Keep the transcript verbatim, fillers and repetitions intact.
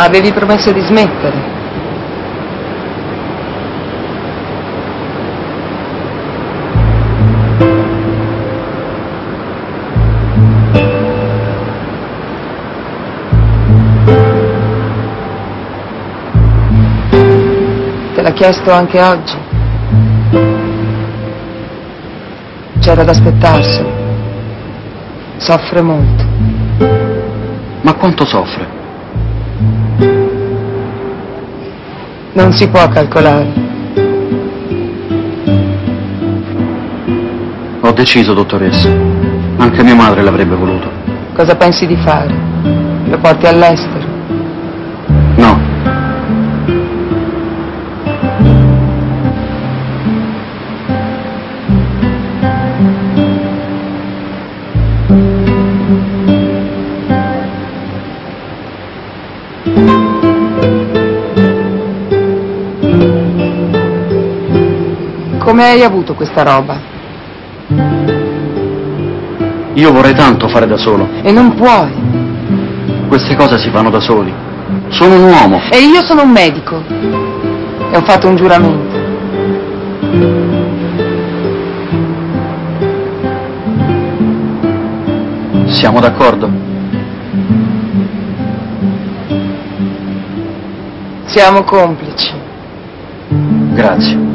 Avevi promesso di smettere. Te l'ha chiesto anche oggi. C'era da aspettarselo. Soffre molto. Ma quanto soffre? Non si può calcolare. Ho deciso, dottoressa. Anche mia madre l'avrebbe voluto. Cosa pensi di fare? Lo porti all'estero? No. Come hai avuto questa roba? Io vorrei tanto fare da solo. E non puoi. Queste cose si fanno da soli. Sono un uomo. E io sono un medico. E ho fatto un giuramento. Siamo d'accordo? Siamo complici. Grazie.